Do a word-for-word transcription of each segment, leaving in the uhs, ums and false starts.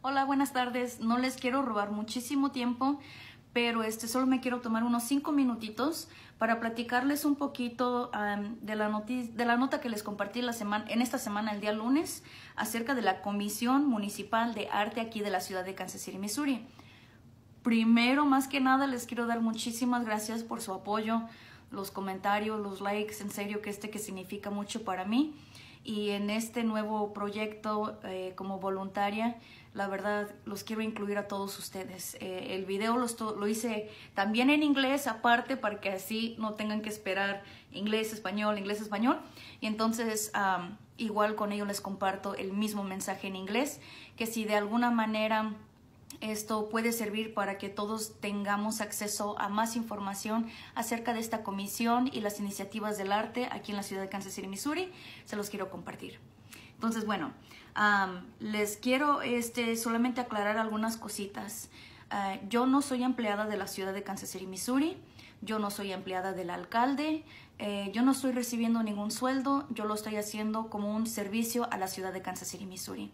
Hola, buenas tardes. No les quiero robar muchísimo tiempo, pero este, solo me quiero tomar unos cinco minutitos para platicarles un poquito um, de, la de la nota que les compartí la semana, en esta semana, el día lunes, acerca de la Comisión Municipal de Arte aquí de la ciudad de Kansas City, Missouri. Primero, más que nada, les quiero dar muchísimas gracias por su apoyo, los comentarios, los likes, en serio que este que significa mucho para mí. Y en este nuevo proyecto eh, como voluntaria, la verdad, los quiero incluir a todos ustedes. Eh, el video lo, lo hice también en inglés aparte para que así no tengan que esperar inglés, español, inglés, español. Y entonces um, igual con ello les comparto el mismo mensaje en inglés, que si de alguna manera esto puede servir para que todos tengamos acceso a más información acerca de esta comisión y las iniciativas del arte aquí en la ciudad de Kansas City, Missouri, se los quiero compartir. Entonces, bueno, um, les quiero este, solamente aclarar algunas cositas. Uh, yo no soy empleada de la ciudad de Kansas City, Missouri. Yo no soy empleada del alcalde. Eh, yo no estoy recibiendo ningún sueldo. Yo lo estoy haciendo como un servicio a la ciudad de Kansas City, Missouri.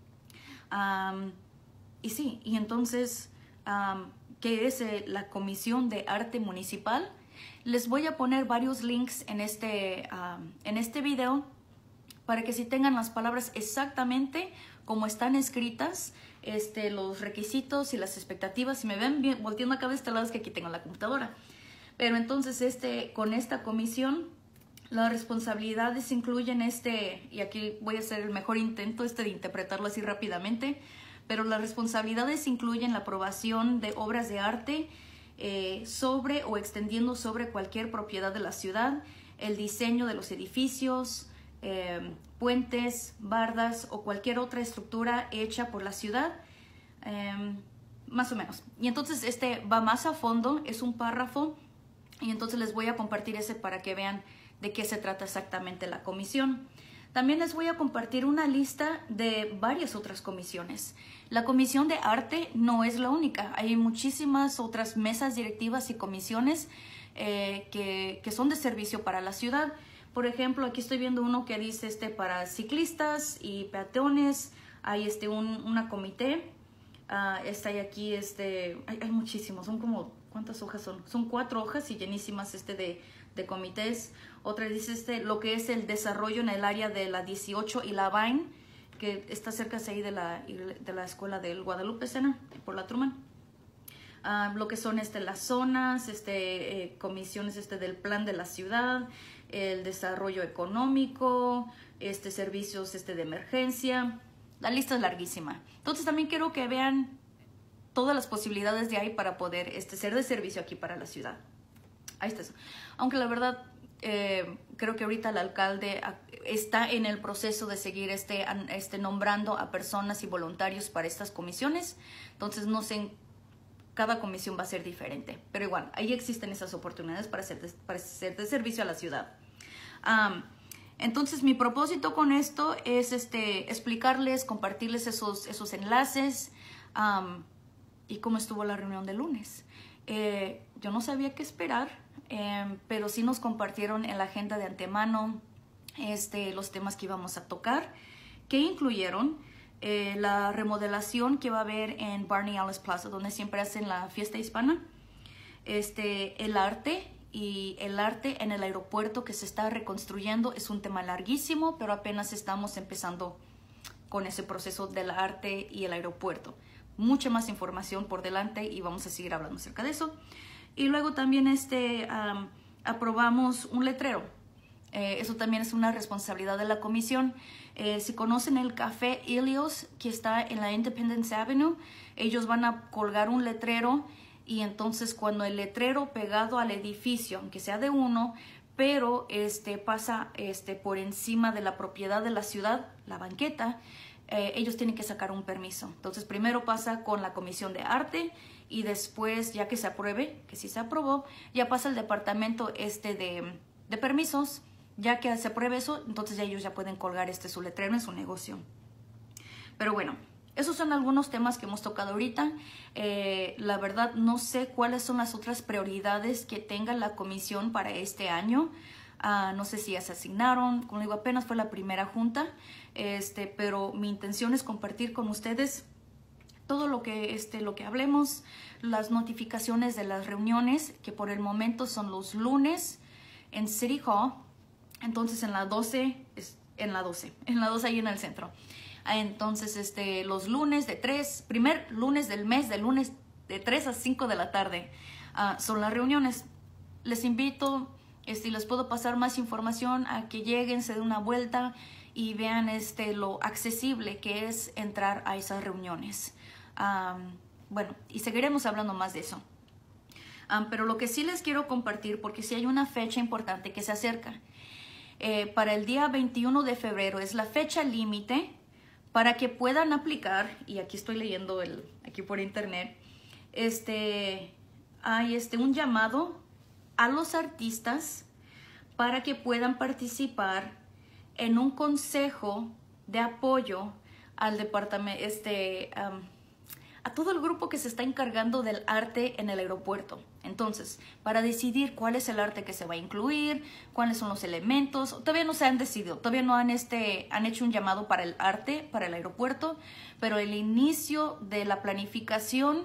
Um, y sí, y entonces, um, ¿qué es eh, la Comisión de Arte Municipal? Les voy a poner varios links en este, um, en este video, para que si tengan las palabras exactamente como están escritas, este, los requisitos y las expectativas. Si me ven bien, volteando acá de este lado, es que aquí tengo la computadora. Pero entonces este, con esta comisión, las responsabilidades incluyen este, y aquí voy a hacer el mejor intento este de interpretarlo así rápidamente, pero las responsabilidades incluyen la aprobación de obras de arte eh, sobre o extendiendo sobre cualquier propiedad de la ciudad, el diseño de los edificios, Eh, puentes, bardas o cualquier otra estructura hecha por la ciudad, eh, más o menos. Y entonces este va más a fondo, es un párrafo, y entonces les voy a compartir ese para que vean de qué se trata exactamente la comisión. También les voy a compartir una lista de varias otras comisiones. La Comisión de Arte no es la única, hay muchísimas otras mesas directivas y comisiones eh, que, que son de servicio para la ciudad. Por ejemplo, aquí estoy viendo uno que dice este para ciclistas y peatones. Hay este un una comité. Uh, está aquí este. Hay, hay muchísimos. Son como ¿cuántas hojas son? Son cuatro hojas y llenísimas este de, de comités. Otra dice este lo que es el desarrollo en el área de la dieciocho y la Vine, que está cerca ahí de la de la escuela del Guadalupe Sena por la Truman. Uh, lo que son este las zonas, este eh, comisiones este del plan de la ciudad, el desarrollo económico, este servicios este de emergencia. La lista es larguísima. Entonces también quiero que vean todas las posibilidades de ahí para poder este ser de servicio aquí para la ciudad. Ahí está eso. Aunque la verdad eh, creo que ahorita el alcalde está en el proceso de seguir este, este nombrando a personas y voluntarios para estas comisiones. Entonces no sé, cada comisión va a ser diferente, pero igual, ahí existen esas oportunidades para ser de, para ser de servicio a la ciudad. Um, entonces, mi propósito con esto es este, explicarles, compartirles esos, esos enlaces um, y cómo estuvo la reunión del lunes. Eh, yo no sabía qué esperar, eh, pero sí nos compartieron en la agenda de antemano este, los temas que íbamos a tocar, que incluyeron Eh, la remodelación que va a haber en Barney Alice Plaza, donde siempre hacen la fiesta hispana, este, el arte y el arte en el aeropuerto que se está reconstruyendo. Es un tema larguísimo, pero apenas estamos empezando con ese proceso del arte y el aeropuerto. Mucha más información por delante y vamos a seguir hablando acerca de eso. Y luego también este, um, aprobamos un letrero. Eh, eso también es una responsabilidad de la comisión. Eh, si conocen el Café Ilios, que está en la Independence Avenue, ellos van a colgar un letrero, y entonces cuando el letrero pegado al edificio, aunque sea de uno, pero este, pasa este, por encima de la propiedad de la ciudad, la banqueta, eh, ellos tienen que sacar un permiso. Entonces primero pasa con la Comisión de Arte, y después, ya que se apruebe, que sí se aprobó, ya pasa al departamento este de, de permisos. Ya que se apruebe eso, entonces ya ellos ya pueden colgar este su letrero en su negocio. Pero bueno, esos son algunos temas que hemos tocado ahorita. Eh, la verdad no sé cuáles son las otras prioridades que tenga la comisión para este año. Uh, no sé si ya se asignaron, como digo, apenas fue la primera junta, este, pero mi intención es compartir con ustedes todo lo que, este, lo que hablemos, las notificaciones de las reuniones, que por el momento son los lunes en City Hall. Entonces en la doce, en la doce, en la doce ahí en el centro. Entonces este, los lunes de tres, primer lunes del mes, de lunes de tres a cinco de la tarde, uh, son las reuniones. Les invito, este, les puedo pasar más información a que lleguen, se den una vuelta y vean este, lo accesible que es entrar a esas reuniones. Um, bueno, y seguiremos hablando más de eso. Um, pero lo que sí les quiero compartir, porque sí hay una fecha importante que se acerca. Eh, para el día veintiuno de febrero es la fecha límite para que puedan aplicar, y aquí estoy leyendo el, aquí por internet, este, hay este, un llamado a los artistas para que puedan participar en un consejo de apoyo al departamento, este, um, a todo el grupo que se está encargando del arte en el aeropuerto. Entonces, para decidir cuál es el arte que se va a incluir, cuáles son los elementos, todavía no se han decidido, todavía no han, este, han hecho un llamado para el arte, para el aeropuerto, pero el inicio de la planificación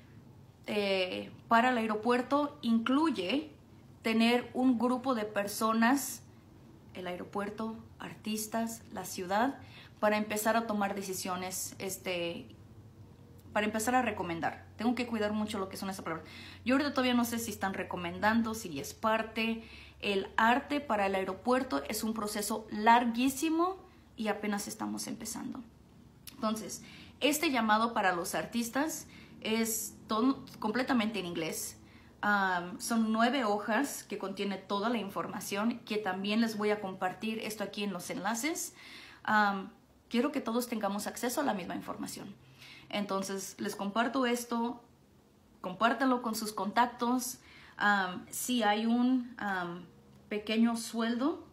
eh, para el aeropuerto incluye tener un grupo de personas, el aeropuerto, artistas, la ciudad, para empezar a tomar decisiones, este, para empezar a recomendar. Tengo que cuidar mucho lo que son esas palabras. Yo ahorita todavía no sé si están recomendando, si es parte. El arte para el aeropuerto es un proceso larguísimo y apenas estamos empezando. Entonces, este llamado para los artistas es todo, completamente en inglés. Um, son nueve hojas que contiene toda la información, que también les voy a compartir esto aquí en los enlaces. Um, quiero que todos tengamos acceso a la misma información. Entonces, les comparto esto, compártanlo con sus contactos. Um, si hay un um, pequeño sueldo,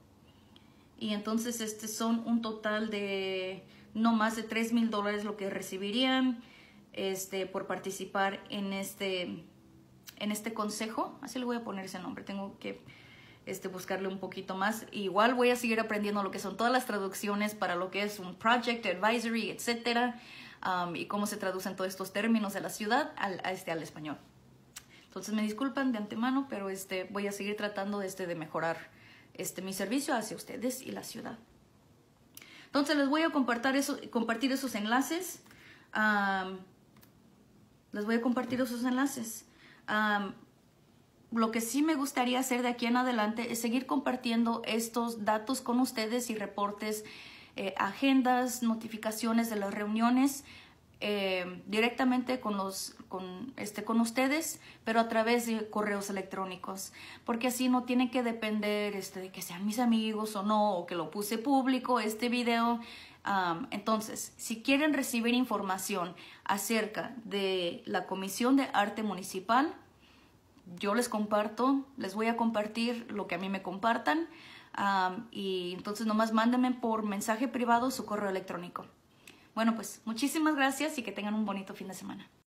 y entonces este son un total de no más de tres mil dólares lo que recibirían este, por participar en este, en este consejo. Así le voy a poner ese nombre, tengo que este, buscarle un poquito más. Igual voy a seguir aprendiendo lo que son todas las traducciones para lo que es un project, advisory, etcétera. Um, y cómo se traducen todos estos términos de la ciudad al, a este, al español. Entonces me disculpan de antemano, pero este, voy a seguir tratando este, de mejorar este, mi servicio hacia ustedes y la ciudad. Entonces les voy a compartir, eso, compartir esos enlaces. Um, les voy a compartir esos enlaces. Um, lo que sí me gustaría hacer de aquí en adelante es seguir compartiendo estos datos con ustedes y reportes, Eh, agendas, notificaciones de las reuniones eh, directamente con, los, con, este, con ustedes, pero a través de correos electrónicos, porque así no tienen que depender este, de que sean mis amigos o no, o que lo puse público este video. Um, entonces, si quieren recibir información acerca de la Comisión de Arte Municipal, yo les comparto, les voy a compartir lo que a mí me compartan. Um, y entonces nomás mándenme por mensaje privado su correo electrónico. Bueno, pues muchísimas gracias y que tengan un bonito fin de semana.